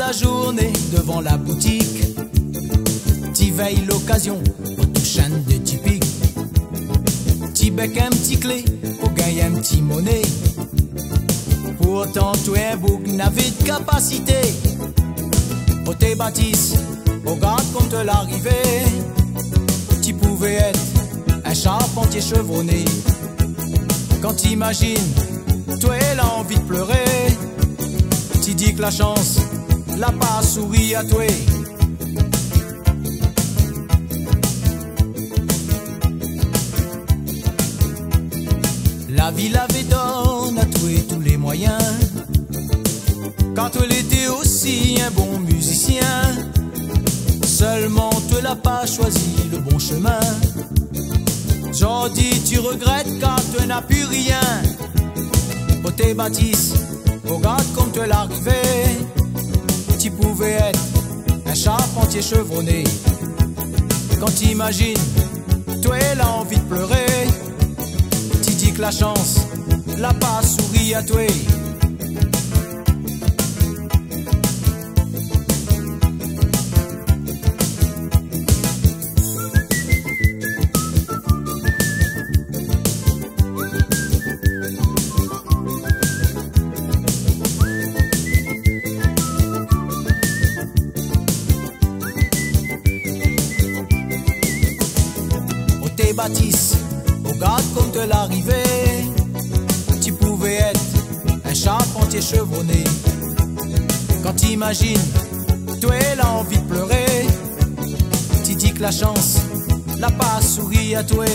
la journée devant la boutique. T'y veilles l'occasion pour tout chaîne de typique. T'y bec un petit clé pour gagner un petit monnaie. Pourtant tout un bouc n'avait de capacité. Au t'es bâtisse, regarde comme te l'arrivée. Tu pouvais être un charpentier chevronné. Quand t'imagines, toi elle a envie de pleurer. Tu dis que la chance l'a pas souri à toi. La vie l'avait donné à toi tous les moyens. Quand elle était aussi un bon musicien, seulement tu l'as pas choisi le bon chemin. J'en dis tu regrettes quand tu n'as plus rien. Pour tes bâtisses, regarde comme tu l'arrivée. Tu pouvais être un charpentier chevronné. Quand t'imagines, toi elle a envie de pleurer. Tu dis que la chance l'a pas souri à toi. Tes bâtisses, regarde comme te l'arrivée. Tu pouvais être un charpentier chevronné. Quand t'imagines, toi elle a envie de pleurer. Tu dis que la chance l'a pas souri à toi.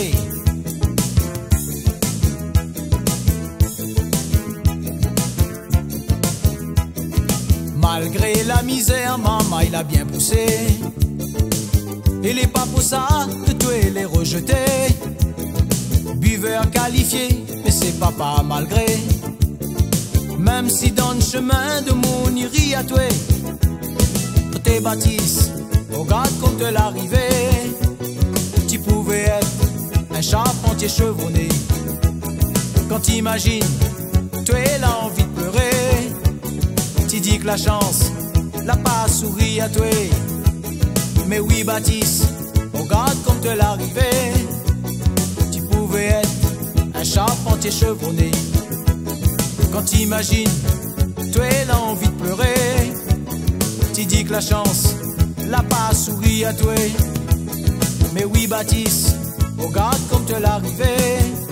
Malgré la misère, maman il a bien poussé. Et les pas pour ça que toi les rejeté. Buveur qualifié, mais c'est papa malgré. Même si dans le chemin de mon iri à toi. Tes bâtisses, regarde comme te l'arrivée. Tu pouvais être un charpentier chevronné. Quand t'imagines, toi elle a envie de pleurer. Tu dis que la chance l'a pas souri à toi. Mais oui Baptiste, regarde comme te l'arrivée. Tu pouvais être un charpentier chevronné. Quand t'imagines, toi elle a envie de pleurer. Tu dis que la chance l'a pas souri à toi. Mais oui Baptiste, regarde comme te l'arrivée.